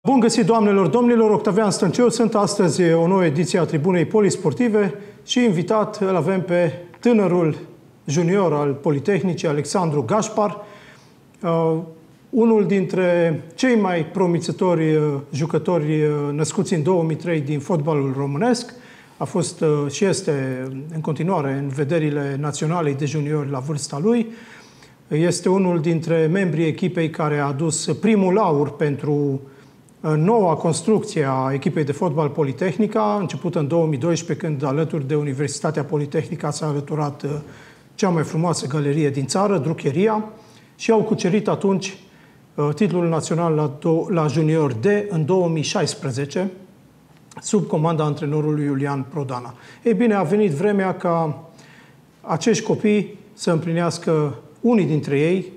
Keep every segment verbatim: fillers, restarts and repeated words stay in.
Bun găsit, doamnelor, domnilor! Octavian Stănciu, sunt astăzi o nouă ediție a Tribunei Polisportive și invitat îl avem pe tânărul junior al Politehnicii, Alexandru Gașpar, uh, unul dintre cei mai promițători uh, jucători uh, născuți în două mii trei din fotbalul românesc. A fost uh, și este în continuare în vederile naționalei de juniori la vârsta lui. Este unul dintre membrii echipei care a adus primul aur pentru noua construcție a echipei de fotbal Politehnica, începută în două mii doisprezece, când alături de Universitatea Politehnica s-a alăturat cea mai frumoasă galerie din țară, Drucheria, și au cucerit atunci titlul național la, la junior D în două mii șaisprezece, sub comanda antrenorului Iulian Prodana. Ei bine, a venit vremea ca acești copii să împlinească, unii dintre ei,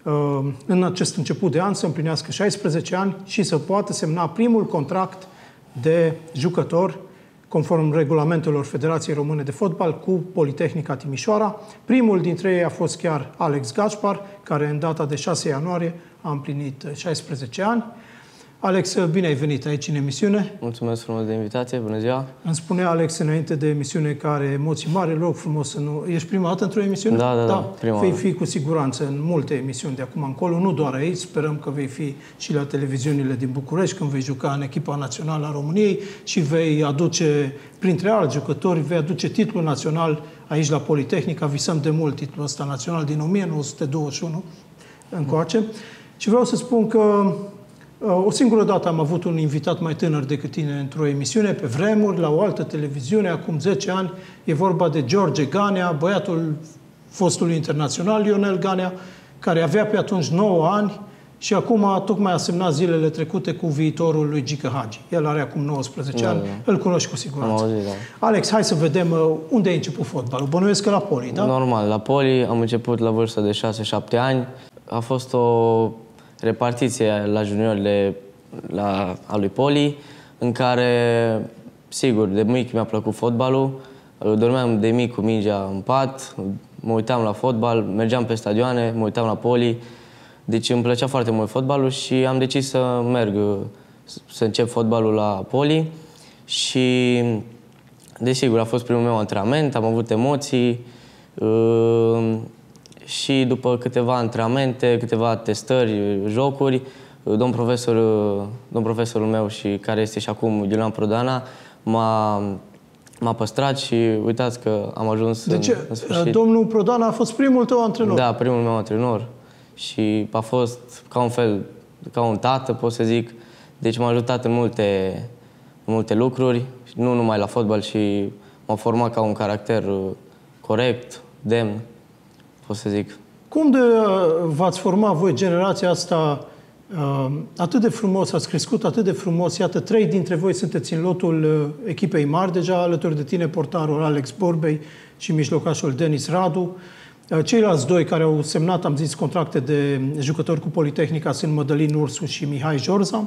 în acest început de an, să împlinească șaisprezece ani și să poată semna primul contract de jucător, conform regulamentelor Federației Române de Fotbal, cu Politehnica Timișoara. Primul dintre ei a fost chiar Alex Gașpar, care în data de șase ianuarie a împlinit șaisprezece ani. Alex, bine ai venit aici în emisiune. Mulțumesc frumos de invitație, bună ziua. Îmi spunea Alex înainte de emisiune că are emoții mari, rog frumos să nu... Ești prima dată într-o emisiune? Da, da, da, prima Vei fi cu siguranță în multe emisiuni de acum încolo, nu doar aici, sperăm că vei fi și la televiziunile din București, când vei juca în echipa națională a României și vei aduce, printre alți jucători, vei aduce titlul național aici la Politehnica. Visăm de mult titlul ăsta național din o mie nouă sute douăzeci și unu încoace. Și vreau să spun că o singură dată am avut un invitat mai tânăr decât tine într-o emisiune, pe vremuri, la o altă televiziune, acum zece ani. E vorba de George Ganea, băiatul fostului internațional Lionel Ganea, care avea pe atunci nouă ani și acum tocmai a semnat zilele trecute cu viitorul lui Gică Hagi. El are acum nouăsprezece da, ani, da. Îl cunoști cu siguranță. Auzit, da. Alex, hai să vedem unde ai început fotbalul. Bănuiesc că la Poli, da? Normal, la Poli am început la vârstă de șase șapte ani. A fost o repartiție la juniorile la, a lui Poli, în care, sigur, de mic mi-a plăcut fotbalul. Dormeam de mic cu mingea în pat, mă uitam la fotbal, mergeam pe stadioane, mă uitam la Poli. Deci îmi plăcea foarte mult fotbalul și am decis să merg, să încep fotbalul la Poli. Și, desigur, a fost primul meu antrenament, am avut emoții. Și după câteva antrenamente, câteva testări, jocuri, domn profesor, domn profesorul meu, și care este și acum Iulian Prodana, m-a m-a păstrat și uitați că am ajuns deci, în, în sfârșit. Domnul Prodana a fost primul tău antrenor? Da, primul meu antrenor. Și a fost ca un fel, ca un tată, pot să zic. Deci m-a ajutat în multe, în multe lucruri, nu numai la fotbal, și m-a format ca un caracter corect, demn, pot să zic. Cum de v-ați format voi generația asta atât de frumos, ați crescut atât de frumos? Iată, trei dintre voi sunteți în lotul echipei mari deja, alături de tine portarul Alex Borbei și mijlocașul Denis Radu. Ceilalți doi care au semnat, am zis, contracte de jucători cu Politehnica sunt Mădălin Ursu și Mihai Jorza.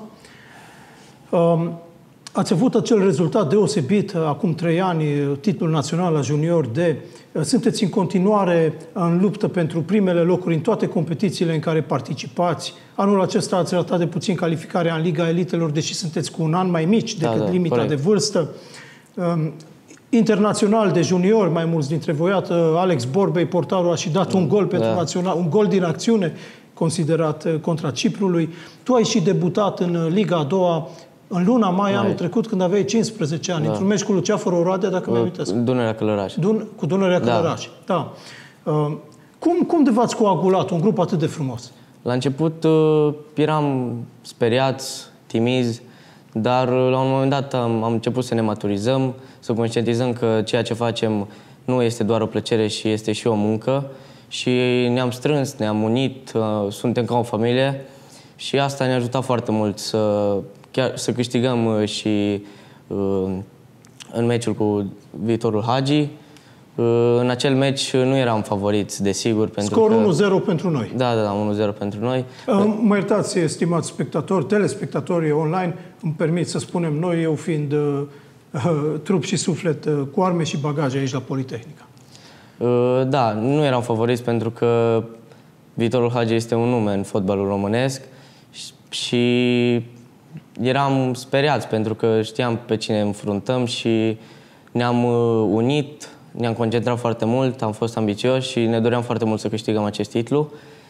Ați avut acel rezultat deosebit acum trei ani, titlul național la junior D. Sunteți în continuare în luptă pentru primele locuri în toate competițiile în care participați. Anul acesta ați ratat de puțin calificarea în Liga Elitelor, deși sunteți cu un an mai mici decât da, da, limita corect. de vârstă. Internațional de junior, mai mulți dintre voi, Alex Borbei, portarul, a și dat da, un gol pentru da. național, un gol din acțiune considerat contra Ciprului. Tu ai și debutat în Liga a doua în luna mai, mai anul trecut, când aveai cincisprezece ani, da. într-un meci cu Luceafărul Oradea, dacă mi-ai amintesc. Dunărea Călăraș. Dun cu Dunărea Călăraș, da. da. Uh, cum, cum de v-ați coagulat un grup atât de frumos? La început uh, eram speriați, timizi, dar uh, la un moment dat am, am început să ne maturizăm, să conștientizăm că ceea ce facem nu este doar o plăcere și este și o muncă. Și ne-am strâns, ne-am unit, uh, suntem ca o familie și asta ne-a ajutat foarte mult să... chiar să câștigăm și uh, în meciul cu viitorul Hagi. Uh, în acel meci nu eram favoriți, desigur. Pentru Scor că... unu zero pentru noi. Da, da, da, unu zero pentru noi. Uh, mă iertați, stimați spectatori, telespectatorii online, îmi permit să spunem noi, eu fiind uh, uh, trup și suflet, uh, cu arme și bagaje aici la Politehnica. Uh, da, nu eram favoriți pentru că viitorul Hagi este un nume în fotbalul românesc și eram speriați pentru că știam pe cine înfruntăm și ne-am unit, ne-am concentrat foarte mult, am fost ambițioși și ne doream foarte mult să câștigăm acest titlu.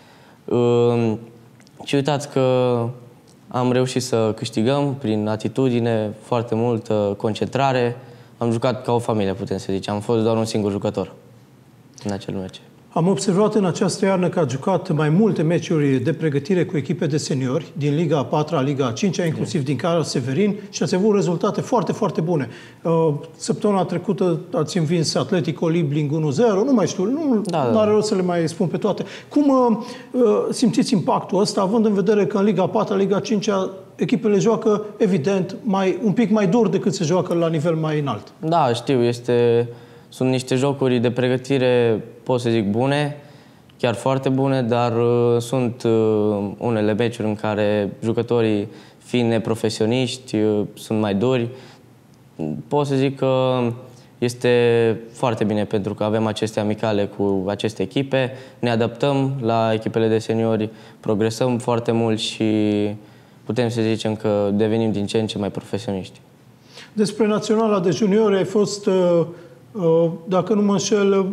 Și uitați că am reușit să câștigăm prin atitudine, foarte multă concentrare. Am jucat ca o familie, putem să zicem. Am fost doar un singur jucător în acel meci. Am observat în această iarnă că a jucat mai multe meciuri de pregătire cu echipe de seniori, din Liga a patra, Liga a cincea, inclusiv din Carol Severin, și ați avut rezultate foarte, foarte bune. Săptămâna trecută ați învins Atletico Libling unu zero, nu mai știu, nu da, da. are rost să le mai spun pe toate. Cum uh, simțiți impactul ăsta, având în vedere că în Liga a patra, Liga a cincea, echipele joacă, evident, mai, un pic mai dur decât se joacă la nivel mai înalt? Da, știu, este... Sunt niște jocuri de pregătire, pot să zic, bune, chiar foarte bune, dar uh, sunt uh, unele meciuri în care jucătorii, fiind neprofesioniști, uh, sunt mai duri. Pot să zic că este foarte bine pentru că avem aceste amicale cu aceste echipe, ne adaptăm la echipele de seniori, progresăm foarte mult și putem să zicem că devenim din ce în ce mai profesioniști. Despre Naționala de Juniori ai fost... Uh... dacă nu mă înșel,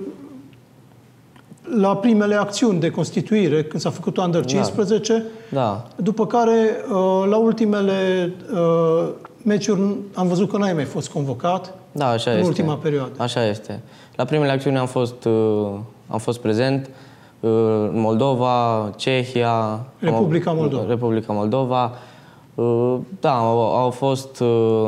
la primele acțiuni de constituire, când s-a făcut Under cincisprezece, da. Da. După care, la ultimele meciuri, am văzut că n-ai mai fost convocat, da, așa în este. ultima perioadă. Așa este. La primele acțiuni am fost, am fost prezent în Moldova, Cehia, Republica Moldova. Republica Moldova. Da, au, au fost...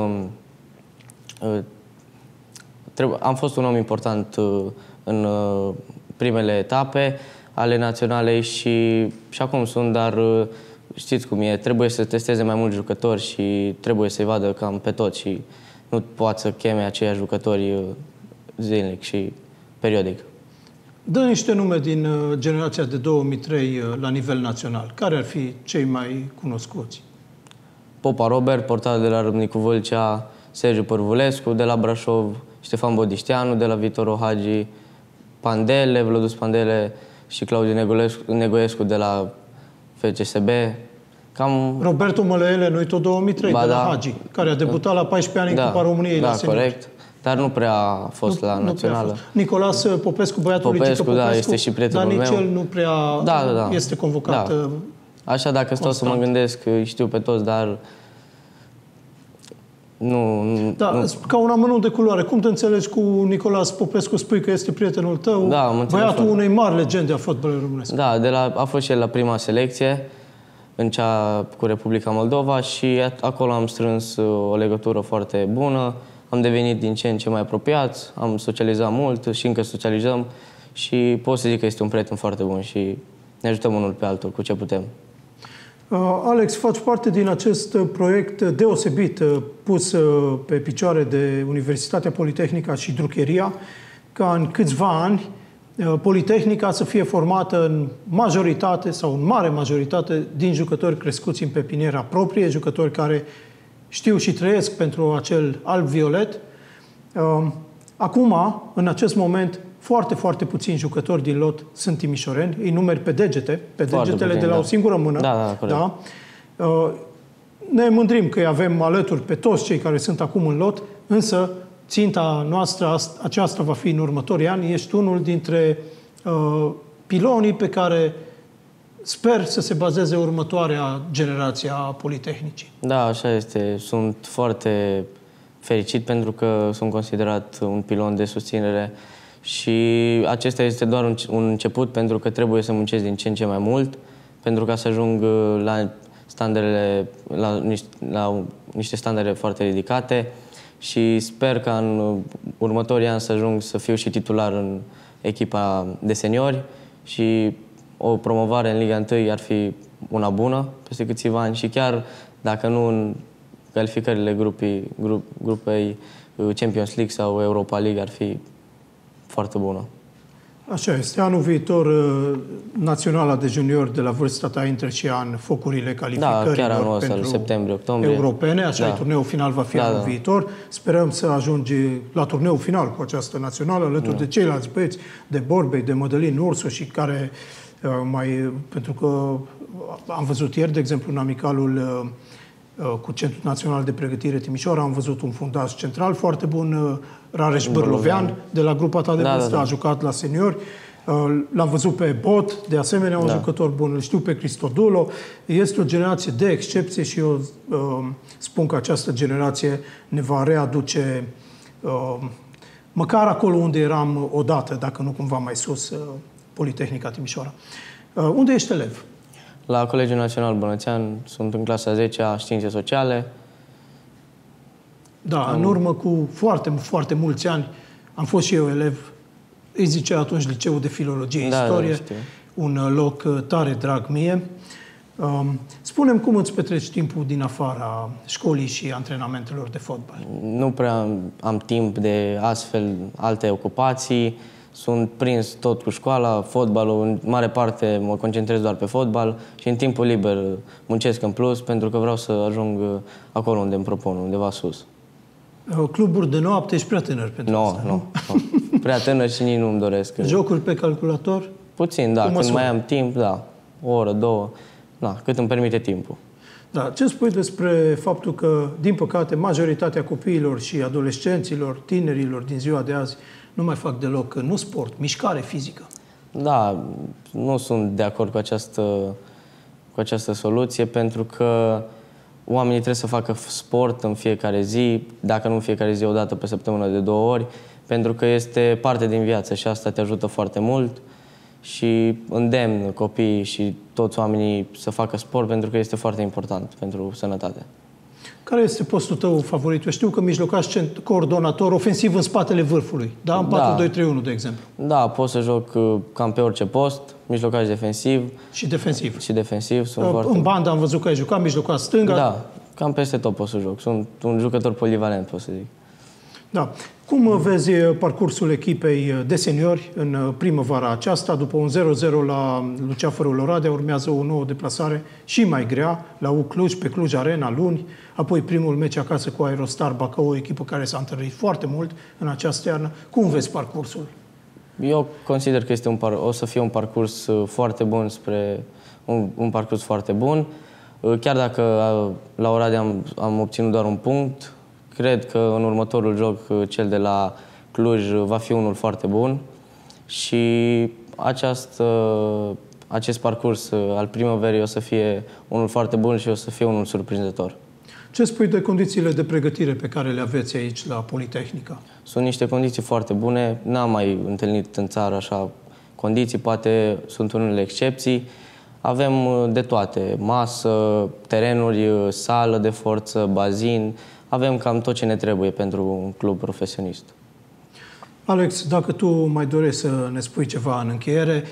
Am fost un om important în primele etape ale naționalei și, și acum sunt, dar știți cum e, trebuie să testeze mai mulți jucători și trebuie să-i vadă cam pe toți și nu poate să cheme aceiași jucători zilnic și periodic. Dă niște nume din generația de două mii trei la nivel național. Care ar fi cei mai cunoscuți? Popa Robert, portarul de la Râmnicu Vâlcea, Sergiu Părvulescu de la Brașov, Ștefan Bodișteanu de la Viitorul Hagi, Pandele, Vlădus Pandele și Claudiu Negoescu de la F C S B. Cam... Roberto Mălăele, noi tot două mii trei, ba, de la da, Hagi, care a debutat la paisprezece ani da, în Cupa României da, la seniori. Corect, dar nu prea a fost nu, la națională. Nicolas Popescu, băiatul Popescu, Popescu, da, este și prietenul dar nici meu. el nu prea da, da, da. este convocat da. Așa, dacă stau să mă gândesc, știu pe toți, dar... Nu, nu, da, nu. Ca un amănunt de culoare. Cum te înțelegi cu Nicolas Popescu? Spui că este prietenul tău, da, băiatul unei mari legende a fotbalului românesc. Da, de la, a fost și el la prima selecție, în cea cu Republica Moldova și acolo am strâns o legătură foarte bună. Am devenit din ce în ce mai apropiați, am socializat mult și încă socializăm și pot să zic că este un prieten foarte bun și ne ajutăm unul pe altul cu ce putem. Alex, faci parte din acest proiect deosebit pus pe picioare de Universitatea Politehnica și Drucheria, ca în câțiva ani Politehnica să fie formată în majoritate sau în mare majoritate din jucători crescuți în pepiniera proprie, jucători care știu și trăiesc pentru acel alb-violet. Acum, în acest moment, foarte, foarte puțini jucători din lot sunt timișoreni. Îi numeri pe degete, pe foarte degetele puțin, de la da. o singură mână. Da, da, da? Ne mândrim că îi avem alături pe toți cei care sunt acum în lot, însă ținta noastră aceasta va fi în următorii ani. Ești unul dintre uh, pilonii pe care sper să se bazeze următoarea generație a Politehnicii. Da, așa este. Sunt foarte fericit pentru că sunt considerat un pilon de susținere și acesta este doar un, un început pentru că trebuie să muncesc din ce în ce mai mult pentru ca să ajung la standardele, la niște, la niște standarde foarte ridicate și sper ca în următorii ani să ajung să fiu și titular în echipa de seniori și o promovare în Liga unu ar fi una bună peste câțiva ani și chiar dacă nu în calificările grupii, grup, grupei Champions League sau Europa League ar fi foarte bună. Așa este. Anul viitor, Naționala de Juniori de la vârsta ta intră și în focurile calificărilor da, chiar anul ăsta, septembrie, octombrie. Europene. Așa, da. Turneul final va fi da, anul da. viitor. Sperăm să ajungi la turneul final cu această națională, alături da. de ceilalți băieți, de Borbei, de Mădălin Ursu și care mai... Pentru că am văzut ieri, de exemplu, în amicalul cu Centrul Național de Pregătire Timișoara. Am văzut un fundaș central foarte bun, Rareș Bărlovean, de la grupa ta de da, vârstă, da, da. a jucat la seniori. L-am văzut pe Bot, de asemenea, un da. jucător bun. Îl știu pe Cristodulo. Este o generație de excepție și eu uh, spun că această generație ne va readuce uh, măcar acolo unde eram odată, dacă nu cumva mai sus, uh, Politehnica Timișoara. Uh, unde ești elev? La Colegiul Național Bănățean, sunt în clasa a zecea, Științe Sociale. Da, am... în urmă cu foarte, foarte mulți ani am fost și eu elev. Îi zicea atunci Liceul de Filologie, da, Istorie, da, un loc tare drag mie. Spune-mi cum îți petreci timpul din afara școlii și antrenamentelor de fotbal? Nu prea am, am timp de astfel alte ocupații. Sunt prins tot cu școala, fotbalul, în mare parte mă concentrez doar pe fotbal și în timpul liber muncesc în plus pentru că vreau să ajung acolo unde îmi propun, undeva sus. Cluburi de noapte, ești prea tânăr pentru no, asta, nu? Nu, prea tânăr și nici nu-mi doresc. Jocuri pe calculator? Puțin, da. Când măsură? Mai am timp, da. O oră, două, da, cât îmi permite timpul. Da. Ce spui despre faptul că, din păcate, majoritatea copiilor și adolescenților, tinerilor din ziua de azi nu mai fac deloc, nu sport, mișcare fizică? Da, nu sunt de acord cu această, cu această soluție, pentru că oamenii trebuie să facă sport în fiecare zi, dacă nu în fiecare zi, o dată pe săptămână, de două ori, pentru că este parte din viață și asta te ajută foarte mult și îndemn copiii și toți oamenii să facă sport pentru că este foarte important pentru sănătate. Care este postul tău favorit? Eu știu că mijlocaș coordonator ofensiv în spatele vârfului, da? În patru doi trei unu, de exemplu. Da, pot să joc cam pe orice post, mijlocaș defensiv. Și defensiv. Și defensiv. Sunt în foarte... bandă am văzut că ai jucat, mijlocaș stânga. Da, cam peste tot pot să joc. Sunt un jucător polivalent, pot să zic. Da. Cum vezi parcursul echipei de seniori în primăvara aceasta? După un zero zero la Luceafărul Oradea, urmează o nouă deplasare și mai grea la U Cluj, pe Cluj Arena, luni, apoi primul meci acasă cu Aerostar Bacău, o echipă care s-a întărit foarte mult în această iarnă. Cum vezi parcursul? Eu consider că este un par... o să fie un parcurs foarte bun spre un, un parcurs foarte bun. Chiar dacă la Oradea am, am obținut doar un punct, cred că în următorul joc, cel de la Cluj, va fi unul foarte bun și această, acest parcurs al primăverii o să fie unul foarte bun și o să fie unul surprinzător. Ce spui de condițiile de pregătire pe care le aveți aici la Politehnica? Sunt niște condiții foarte bune. N-am mai întâlnit în țară așa condiții, poate sunt unele excepții. Avem de toate, masă, terenuri, sală de forță, bazin. Avem cam tot ce ne trebuie pentru un club profesionist. Alex, dacă tu mai dorești să ne spui ceva în încheiere,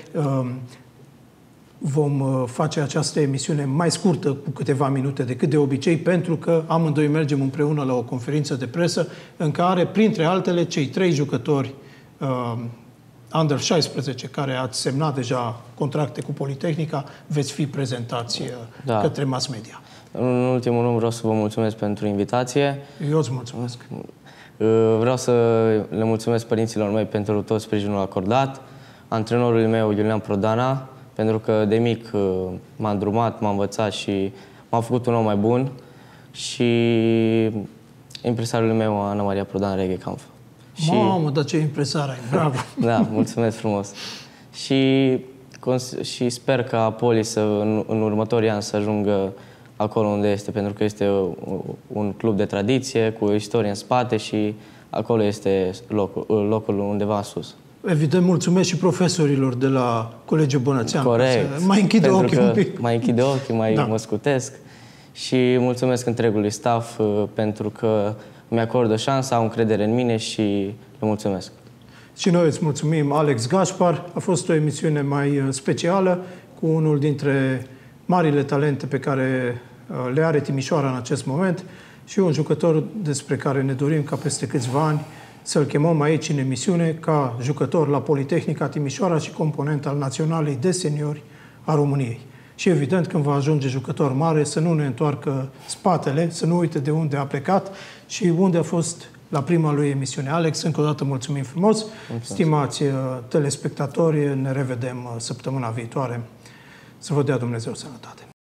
vom face această emisiune mai scurtă, cu câteva minute decât de obicei, pentru că amândoi mergem împreună la o conferință de presă în care, printre altele, cei trei jucători uh, Under șaisprezece, care ați semnat deja contracte cu Politehnica, veți fi prezentați uh, da. către mass media. În ultimul rând vreau să vă mulțumesc pentru invitație. Eu îți mulțumesc. Vreau să le mulțumesc părinților mei pentru tot sprijinul acordat, antrenorului meu, Iulian Prodana, pentru că de mic m-a îndrumat, m-a învățat și m-a făcut un om mai bun, și impresarul meu, Ana Maria Prodan Reghe-Kampf. Mamă, dar ce impresar ai, bravo! Da, mulțumesc frumos. Și, și sper ca Poli să, în, în următorii ani să ajungă acolo unde este, pentru că este un club de tradiție, cu o istorie în spate și acolo este locul, locul undeva sus. Evident, mulțumesc și profesorilor de la Colegiul Bănățean. Corect. Mai închide ochii un pic. Mai închide ochii, mai da. mă scutesc. Și mulțumesc întregului staff pentru că mi-acordă șansa, au încredere în mine și le mulțumesc. Și noi îți mulțumim, Alex Gașpar. A fost o emisiune mai specială cu unul dintre marile talente pe care le are Timișoara în acest moment și un jucător despre care ne dorim ca peste câțiva ani să-l chemăm aici în emisiune ca jucător la Politehnica Timișoara și component al Naționalei de Seniori a României. Și evident, când va ajunge jucător mare, să nu ne întoarcă spatele, să nu uite de unde a plecat și unde a fost la prima lui emisiune. Alex, încă o dată mulțumim frumos. Mulțumesc. Stimați telespectatori, ne revedem săptămâna viitoare. Să vă dea Dumnezeu sănătate.